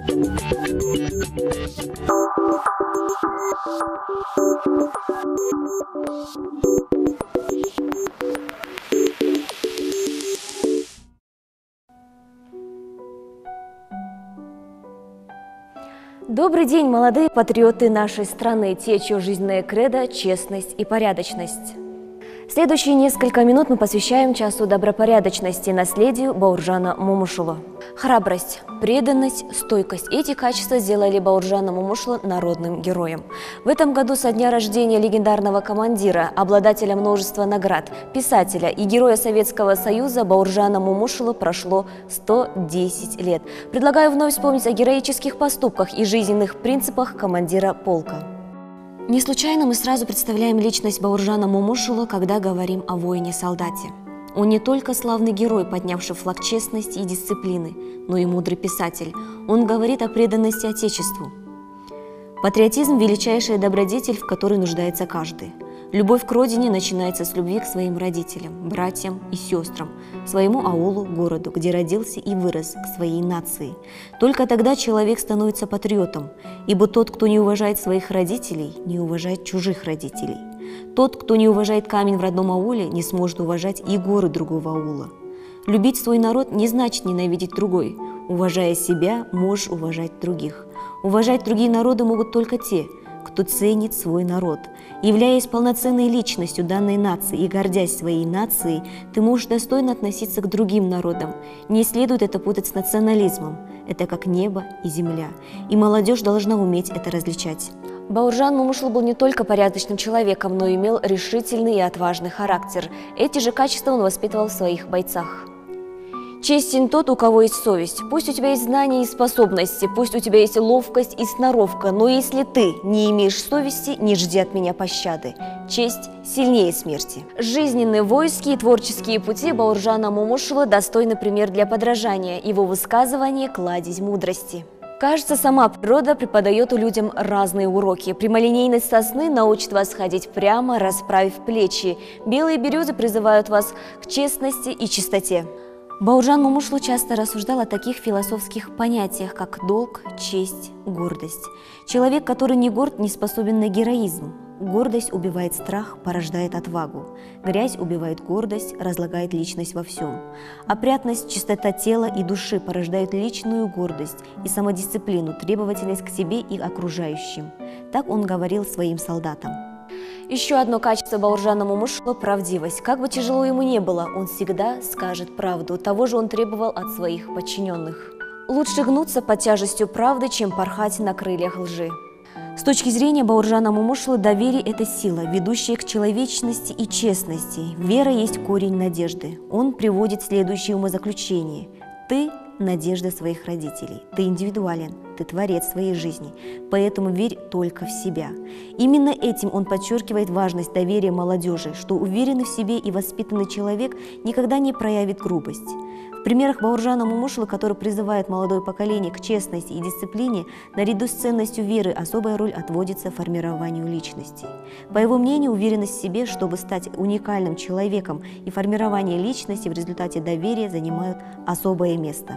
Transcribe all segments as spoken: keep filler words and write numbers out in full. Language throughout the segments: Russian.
Добрый день, молодые патриоты нашей страны, те, чье жизненное кредо – честность и порядочность. Следующие несколько минут мы посвящаем часу добропорядочности, наследию Бауыржана Момышулы. Храбрость, преданность, стойкость – эти качества сделали Бауыржана Момышулу народным героем. В этом году со дня рождения легендарного командира, обладателя множества наград, писателя и героя Советского Союза Бауыржана Момышулы прошло сто десять лет. Предлагаю вновь вспомнить о героических поступках и жизненных принципах командира полка. Не случайно мы сразу представляем личность Бауыржана Момышулы, когда говорим о воине-солдате. Он не только славный герой, поднявший флаг честности и дисциплины, но и мудрый писатель. Он говорит о преданности Отечеству. Патриотизм – величайшая добродетель, в которой нуждается каждый. Любовь к родине начинается с любви к своим родителям, братьям и сестрам, своему аулу, городу, где родился и вырос, к своей нации. Только тогда человек становится патриотом, ибо тот, кто не уважает своих родителей, не уважает чужих родителей. Тот, кто не уважает камень в родном ауле, не сможет уважать и горы другого аула. Любить свой народ не значит ненавидеть другой. Уважая себя, можешь уважать других. Уважать другие народы могут только те, кто ценит свой народ. Являясь полноценной личностью данной нации и гордясь своей нацией, ты можешь достойно относиться к другим народам. Не следует это путать с национализмом. Это как небо и земля. И молодежь должна уметь это различать. Бауыржан Момышулы был не только порядочным человеком, но и имел решительный и отважный характер. Эти же качества он воспитывал в своих бойцах. Честен тот, у кого есть совесть. Пусть у тебя есть знания и способности, пусть у тебя есть ловкость и сноровка, но если ты не имеешь совести, не жди от меня пощады. Честь сильнее смерти. Жизненные, воинские и творческие пути Бауыржана Момышулы достойны пример для подражания. Его высказывание – кладезь мудрости. Кажется, сама природа преподает людям разные уроки. Прямолинейность сосны научит вас ходить прямо, расправив плечи. Белые березы призывают вас к честности и чистоте. Бауыржан Момышулы часто рассуждал о таких философских понятиях, как долг, честь, гордость. Человек, который не горд, не способен на героизм. Гордость убивает страх, порождает отвагу. Грязь убивает гордость, разлагает личность во всем. Опрятность, чистота тела и души порождают личную гордость и самодисциплину, требовательность к себе и окружающим. Так он говорил своим солдатам. Еще одно качество Бауыржана Момышулы – правдивость. Как бы тяжело ему не было, он всегда скажет правду. Того же он требовал от своих подчиненных. Лучше гнуться под тяжестью правды, чем порхать на крыльях лжи. С точки зрения Бауыржана Момышулы, доверие – это сила, ведущая к человечности и честности. Вера есть корень надежды. Он приводит следующее умозаключение. Ты – надежда своих родителей. Ты индивидуален, ты творец своей жизни, поэтому верь только в себя. Именно этим он подчеркивает важность доверия молодежи, что уверенный в себе и воспитанный человек никогда не проявит грубость. В примерах Бауыржана Момышулы, который призывает молодое поколение к честности и дисциплине, наряду с ценностью веры особая роль отводится формированию личности. По его мнению, уверенность в себе, чтобы стать уникальным человеком, и формирование личности в результате доверия занимают особое место.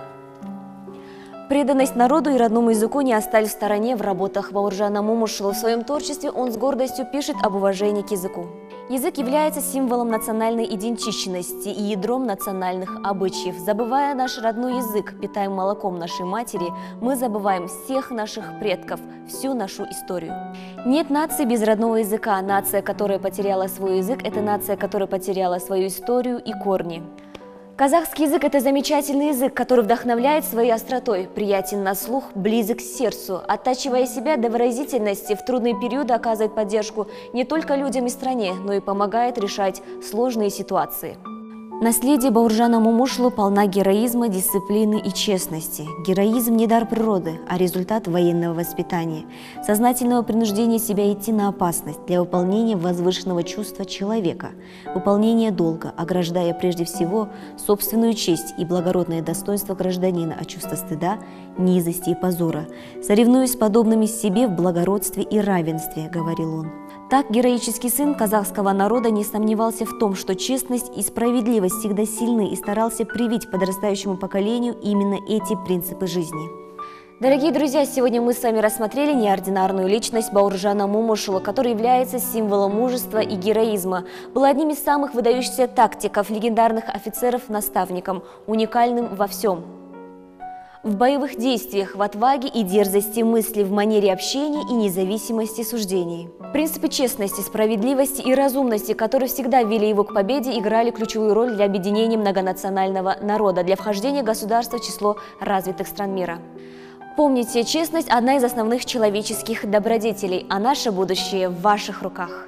Преданность народу и родному языку не остались в стороне в работах Бауыржана Момышулы. В своем творчестве он с гордостью пишет об уважении к языку. Язык является символом национальной идентичности и ядром национальных обычаев. Забывая наш родной язык, питаем молоком нашей матери, мы забываем всех наших предков, всю нашу историю. Нет нации без родного языка. Нация, которая потеряла свой язык, это нация, которая потеряла свою историю и корни. Казахский язык – это замечательный язык, который вдохновляет своей остротой, приятен на слух, близок к сердцу. Оттачивая себя до выразительности, в трудные периоды оказывает поддержку не только людям и стране, но и помогает решать сложные ситуации. Наследие Бауыржана Момышулы полна героизма, дисциплины и честности. Героизм не дар природы, а результат военного воспитания, сознательного принуждения себя идти на опасность для выполнения возвышенного чувства человека, выполнения долга, ограждая прежде всего собственную честь и благородное достоинство гражданина от чувства стыда, низости и позора, соревнуясь с подобными себе в благородстве и равенстве, говорил он. Так героический сын казахского народа не сомневался в том, что честность и справедливость всегда сильны, и старался привить подрастающему поколению именно эти принципы жизни. Дорогие друзья, сегодня мы с вами рассмотрели неординарную личность Бауржана Момышула, который является символом мужества и героизма. Был одним из самых выдающихся тактиков, легендарных офицеров-наставником, уникальным во всем. В боевых действиях, в отваге и дерзости мысли, в манере общения и независимости суждений. Принципы честности, справедливости и разумности, которые всегда вели его к победе, играли ключевую роль для объединения многонационального народа, для вхождения государства в число развитых стран мира. Помните, честность – одна из основных человеческих добродетелей, а наше будущее в ваших руках.